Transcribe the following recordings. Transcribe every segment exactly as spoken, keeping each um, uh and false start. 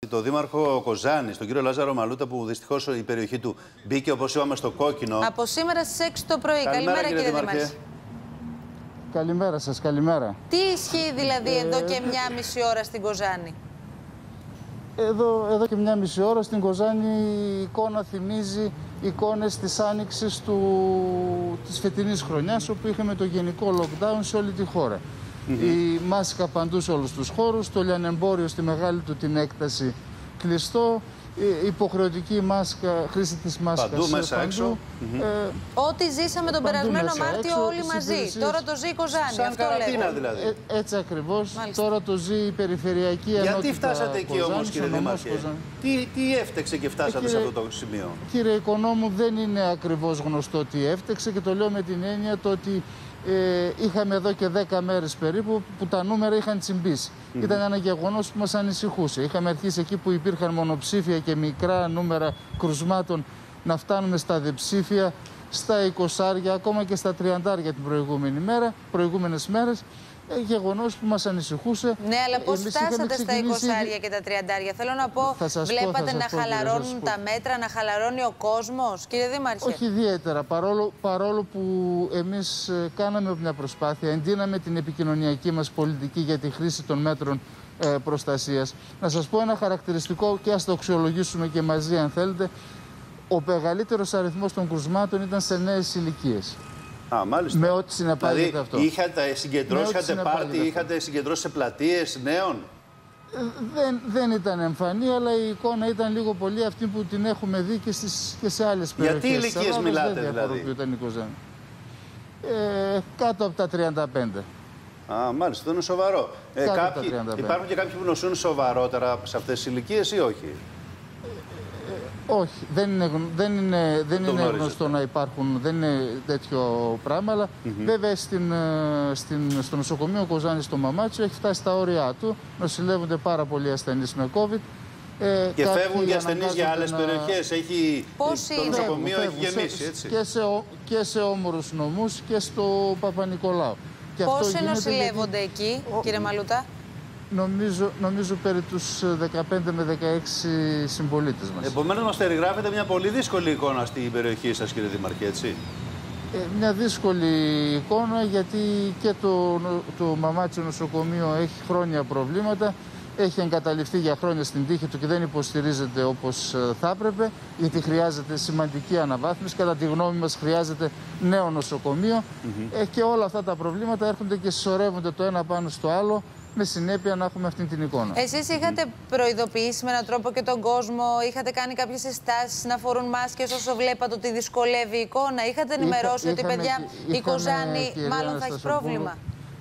Το Δήμαρχο Κοζάνης, τον κύριο Λάζαρο Μαλούτα, που δυστυχώς η περιοχή του μπήκε, όπως είπαμε, στο κόκκινο. Από σήμερα στις έξι το πρωί. Καλημέρα, καλημέρα κύριε Δήμαρχε. Καλημέρα σας, καλημέρα. Τι ισχύει δηλαδή ε... εδώ και μια μισή ώρα στην Κοζάνη? Εδώ, εδώ και μια μισή ώρα στην Κοζάνη η εικόνα θυμίζει εικόνες της άνοιξης του, της φετινής χρονιάς, όπου είχαμε το γενικό lockdown σε όλη τη χώρα. Mm-hmm. Η μάσκα παντού σε όλους τους χώρους, το λιανεμπόριο στη μεγάλη του την έκταση κλειστό, η υποχρεωτική μάσκα, χρήση της μάσκας παντού, μέσα παντού. έξω. Ε, Ό,τι ζήσαμε τον περασμένο Μάρτιο έξω, όλοι μαζί. Τώρα το ζει η Κοζάνη. Σαν αυτό καραντίνα δηλαδή. Ε, έτσι ακριβώς. Μάλιστα. Τώρα το ζει η περιφερειακή ενότητα. Γιατί φτάσατε εκεί όμως, κύριε Δήμαρχε? Τι, τι έφτεξε και φτάσατε ε, κύριε, σε αυτό το σημείο? Κύριε Οικονόμου, δεν είναι ακριβώς γνωστό τι έφτεξε, και το λέω με την έννοια το ότι Ε, είχαμε εδώ και δέκα μέρες περίπου που τα νούμερα είχαν τσιμπήσει. Mm-hmm. Ήταν ένα γεγονός που μας ανησυχούσε. Είχαμε αρχίσει εκεί που υπήρχαν μονοψήφια και μικρά νούμερα κρουσμάτων να φτάνουμε στα διψήφια, στα εικοσάρια, ακόμα και στα τριαντάρια την προηγούμενη μέρα, προηγούμενες μέρες. Ε, γεγονός που μας ανησυχούσε. Ναι, αλλά πώς φτάσατε στα εικοσάρια και τα τριαντάρια? Θέλω να πω, βλέπατε πω, να πω, χαλαρώνουν τα μέτρα, να χαλαρώνει ο κόσμος, κύριε Δήμαρχε? Όχι ιδιαίτερα, παρόλο, παρόλο που εμείς κάναμε μια προσπάθεια, εντείναμε την επικοινωνιακή μας πολιτική για τη χρήση των μέτρων ε, προστασίας. Να σας πω ένα χαρακτηριστικό, και ας το αξιολογήσουμε και μαζί αν θέλετε. Ο μεγαλύτερος αριθμός των κρουσμάτων ήταν σε νέες ηλικίες. Α, μάλιστα. Με ό,τι συνεπάγεται δηλαδή, αυτό. Είχατε συγκεντρώσει, είχατε πάρτι, είχατε συγκεντρώσει σε πλατείες νέων? Ε, δεν, δεν ήταν εμφανή, αλλά η εικόνα ήταν λίγο πολύ αυτή που την έχουμε δει και, στις, και σε άλλες περιοχές. Για τι ηλικίες μιλάτε δεν δηλαδή? Η Κοζάνη. Ε, κάτω από τα τριάντα πέντε. Α, μάλιστα, αυτό είναι σοβαρό. Ε, κάποιοι, υπάρχουν και κάποιοι που νοσούν σοβαρότερα σε αυτές τις ηλικίες ή όχι? Όχι, δεν είναι, δεν είναι, δεν είναι γνωστό να υπάρχουν, δεν είναι τέτοιο πράγμα, αλλά mm-hmm. βέβαια στην, στην, στο νοσοκομείο Κοζάνη στο Μαμάτσιο έχει φτάσει στα όρια του, νοσηλεύονται πάρα πολλοί ασθενείς με COVID. Ε, και φεύγουν και ασθενείς για άλλες να... περιοχές, έχει, Πόσοι το νοσοκομείο φεύγουν, έχει γεμίσει, έτσι. Και σε, και σε όμορους νομούς και στο Παπα-Νικολάου. Πόσοι νοσηλεύονται γιατί... εκεί, Ο... κύριε Μαλούτα? Νομίζω, νομίζω περί τους δεκαπέντε με δεκαέξι συμπολίτες μας. Επομένως μας περιγράφετε μια πολύ δύσκολη εικόνα στην περιοχή σας, κύριε Δήμαρχε, έτσι? Ε, μια δύσκολη εικόνα, γιατί και το, το Μαμάτσιο νοσοκομείο έχει χρόνια προβλήματα. Έχει εγκαταλειφθεί για χρόνια στην τύχη του και δεν υποστηρίζεται όπως θα έπρεπε, γιατί χρειάζεται σημαντική αναβάθμιση. Κατά τη γνώμη μας χρειάζεται νέο νοσοκομείο. Mm-hmm. ε, και όλα αυτά τα προβλήματα έρχονται και συσσωρεύονται το ένα πάνω στο άλλο, με συνέπεια να έχουμε αυτή την εικόνα. Εσείς είχατε προειδοποιήσει με έναν τρόπο και τον κόσμο, είχατε κάνει κάποιες συστάσεις να φορούν μάσκες όσο βλέπατε ότι δυσκολεύει η εικόνα? Είχατε ενημερώσει Είχα, ότι είχαμε, παιδιά είχαμε, η Κοζάνη μάλλον θα έχει πρόβλημα?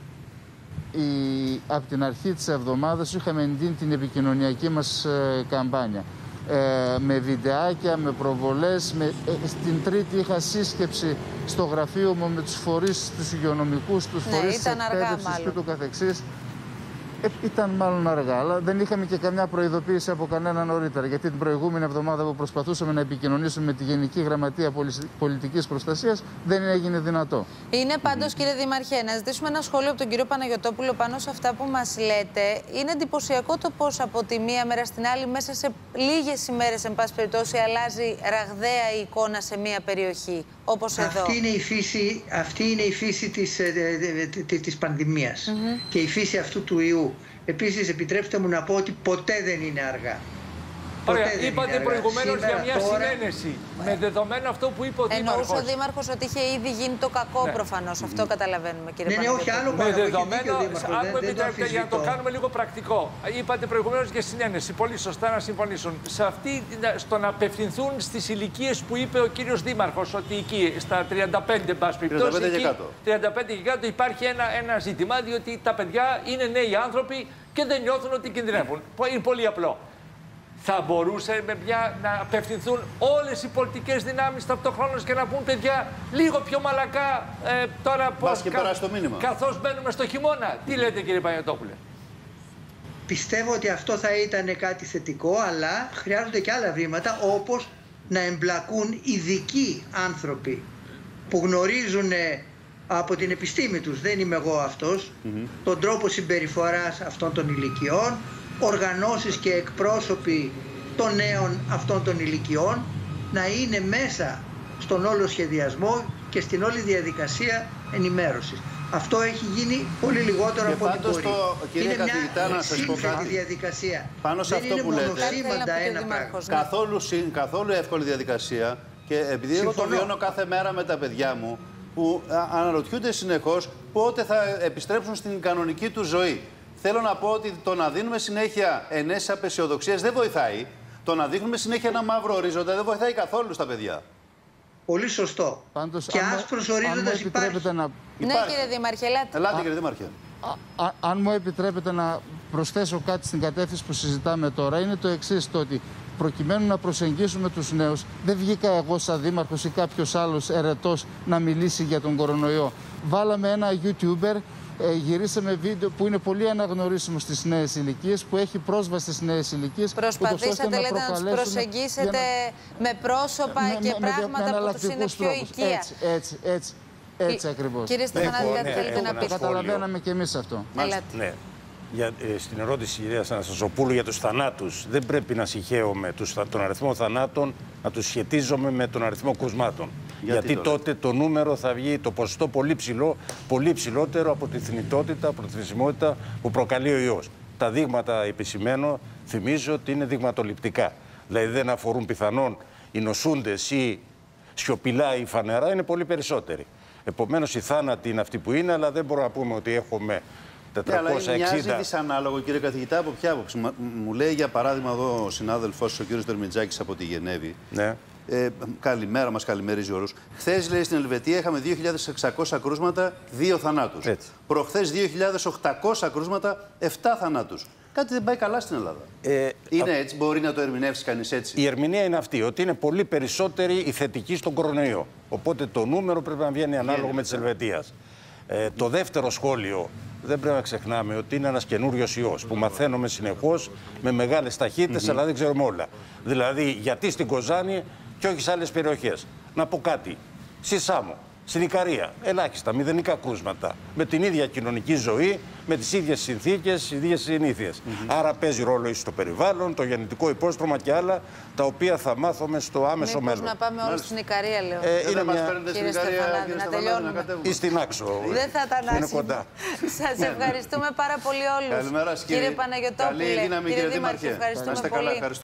Η, από την αρχή της εβδομάδας είχαμε εντείνει την επικοινωνιακή μας ε, καμπάνια. Ε, με βιντεάκια, με προβολές. Με, ε, στην Τρίτη είχα σύσκεψη στο γραφείο μου με τους φορείς, τους υγειονομικούς, τους ναι, φορείς της εκπαίδευσης και το καθεξής. Ε, ήταν μάλλον αργά, αλλά δεν είχαμε και καμιά προειδοποίηση από κανένα νωρίτερα. Γιατί την προηγούμενη εβδομάδα που προσπαθούσαμε να επικοινωνήσουμε με τη Γενική Γραμματεία Πολιτικής Προστασίας δεν έγινε δυνατό. Είναι πάντως, κύριε Δήμαρχε, να ζητήσουμε ένα σχόλιο από τον κύριο Παναγιωτόπουλο πάνω σε αυτά που μας λέτε. Είναι εντυπωσιακό το πώς από τη μία μέρα στην άλλη, μέσα σε λίγες ημέρες, εν πάση περιπτώσει, αλλάζει ραγδαία η εικόνα σε μία περιοχή, όπως εδώ. Αυτή είναι η φύση, αυτή είναι η φύση της, της, της πανδημίας mm-hmm. και η φύση αυτού του ιού. Επίσης, επιτρέψτε μου να πω ότι ποτέ δεν είναι αργά. Ωραία, είπατε προηγουμένως για μια τώρα... συνένεση. Με δεδομένο αυτό που είπε ο Δήμαρχος. Εννοούσε ο Δήμαρχος ότι είχε ήδη γίνει το κακό, ναι. προφανώς. Αυτό καταλαβαίνουμε, κύριε ναι, ναι, όχι, άλλο με δεδομένο, αν μου επιτρέπετε, για να το κάνουμε λίγο πρακτικό. Είπατε προηγουμένως για συνένεση. Πολύ σωστά να συμφωνήσουν. Σε αυτή, στο να απευθυνθούν στις ηλικίες που είπε ο κύριος Δήμαρχος, ότι εκεί στα τριάντα πέντε, εν πάση περιπτώσει, τριάντα πέντε και κάτω υπάρχει ένα, ένα ζήτημα, διότι τα παιδιά είναι νέοι άνθρωποι και δεν νιώθουν ότι κινδυνεύουν. Είναι πολύ απλό. Θα μπορούσε με μια, να απευθυνθούν όλες οι πολιτικές δυνάμεις ταυτοχρόνως και να πούν, παιδιά, λίγο πιο μαλακά ε, τώρα πώς, κα, καθώς μπαίνουμε στο χειμώνα. Τι λέτε, κύριε Παναγιωτόπουλε? Πιστεύω ότι αυτό θα ήταν κάτι θετικό, αλλά χρειάζονται και άλλα βήματα, όπως να εμπλακούν ειδικοί άνθρωποι που γνωρίζουν από την επιστήμη τους, δεν είμαι εγώ αυτός, mm-hmm. τον τρόπο συμπεριφοράς αυτών των ηλικιών, οργανώσεις και εκπρόσωποι των νέων αυτών των ηλικιών να είναι μέσα στον όλο σχεδιασμό και στην όλη διαδικασία ενημέρωσης. Αυτό έχει γίνει πολύ λιγότερο από ό,τι μπορεί. Το, κύριε είναι καθηγητά, μια να σας πω κάτι. Διαδικασία. Πάνω σε Δεν αυτό είναι που λέτε. μονοσήμαντα ένα πράγμα. Καθόλου, καθόλου εύκολη διαδικασία και επειδή εγώ το βιώνω κάθε μέρα με τα παιδιά μου που αναρωτιούνται συνεχώς πότε θα επιστρέψουν στην κανονική του ζωή. Θέλω να πω ότι το να δίνουμε συνέχεια ενέσεις απεσιοδοξίας δεν βοηθάει. Το να δείχνουμε συνέχεια ένα μαύρο ορίζοντα δεν βοηθάει καθόλου στα παιδιά. Πολύ σωστό. Πάντως, και άσπρος ορίζοντας υπάρχει. Να... Ναι, υπάρχει. κύριε Δήμαρχε, ελάτε. Ελάτε, κύριε Δήμαρχε. Α, α, αν μου επιτρέπετε να προσθέσω κάτι στην κατεύθυνση που συζητάμε τώρα, είναι το εξής, το ότι προκειμένου να προσεγγίσουμε τους νέους, δεν βγήκα εγώ σαν δήμαρχος ή κάποιος άλλος ερετός να μιλήσει για τον κορονοϊό. Βάλαμε ένα YouTuber, ε, γυρίσαμε βίντεο που είναι πολύ αναγνωρίσιμο στις νέες ηλικίες, που έχει πρόσβαση στις νέες ηλικίες. Προσπαθήσατε, λέτε, να τους προσεγγίσετε να... με πρόσωπα με, και με, πράγματα με, που τους είναι πιο οικία. Έτσι, έτσι, έτσι. Έτσι ακριβώς. Κύριε Στεφανάδη, κάτι θέλετε να πείτε? Καταλαβαίναμε και εμείς αυτό. Ναι. Για, ε, στην ερώτηση της κυρίας Αναστασοπούλου για τους θανάτους, δεν πρέπει να συγχαίουμε τους, τον αριθμό θανάτων, να τους σχετίζομαι με τον αριθμό κρουσμάτων. Γιατί, Γιατί τότε το νούμερο θα βγει το ποσοστό πολύ ψηλό, πολύ ψηλότερο από τη θνητότητα, από τη θνησιμότητα που προκαλεί ο ιός. Τα δείγματα, επισημαίνω, θυμίζω ότι είναι δειγματοληπτικά. Δηλαδή δεν αφορούν πιθανόν οι νοσούντες ή σιωπηλά ή φανερά, είναι πολύ περισσότεροι. Επομένως οι θάνατοι είναι αυτοί που είναι, αλλά δεν μπορούμε να πούμε ότι έχουμε τετρακόσια εξήντα. Ναι, αλλά μοιάζει δυσανάλογο, κύριε καθηγητά, από ποια άποψη? Μου λέει για παράδειγμα εδώ ο συνάδελφος, ο κύριος Δερμιτζάκης από τη Γενέβη. Ναι. Ε, καλημέρα, μας καλημερίζει όλους. Χθες, λέει, στην Ελβετία είχαμε δύο χιλιάδες εξακόσια κρούσματα, δύο θανάτους. Έτσι. Προχθές δύο χιλιάδες οκτακόσια κρούσματα, επτά θανάτους. Κάτι δεν πάει καλά στην Ελλάδα. Ε, είναι α... έτσι, μπορεί να το ερμηνεύσει κανείς έτσι? Η ερμηνεία είναι αυτή, ότι είναι πολύ περισσότεροι οι θετικοί στον κορονοϊό. Οπότε το νούμερο πρέπει να βγαίνει ανάλογο με της Ελβετίας. Ε, το δεύτερο σχόλιο, δεν πρέπει να ξεχνάμε ότι είναι ένας καινούριος ιός που μαθαίνουμε συνεχώς με μεγάλες ταχύτητες, mm-hmm. αλλά δεν ξέρουμε όλα. Δηλαδή, γιατί στην Κοζάνη και όχι σε άλλες περιοχές? Να πω κάτι. Στη Σάμο, στην Ικαρία, ελάχιστα, μηδενικά κρούσματα. Με την ίδια κοινωνική ζωή, με τις ίδιες συνθήκες, τις ίδιες συνήθειες. Mm-hmm. Άρα παίζει ρόλο στο περιβάλλον, το γεννητικό υπόστρωμα και άλλα, τα οποία θα μάθουμε στο άμεσο Μήπως μέλλον. να πάμε όλοι στην Ικαρία, λέω. Ε, είναι μας μια... φέρνετε στην Κύριε Ικαρία, Στεφανάδη, κύριε να Στεφανάδη, τελειώνουμε. να Ή στην Άξο. Δεν θα ήταν είναι κοντά. Σας ευχαριστούμε πάρα πολύ όλους. Καλημέρα, κύριε Παναγιωτόπουλε, καλή δύναμη, κύριε κύριε Δήμαρχε, Δήμαρχε. ευχαριστούμε Να είστε καλά, πολύ.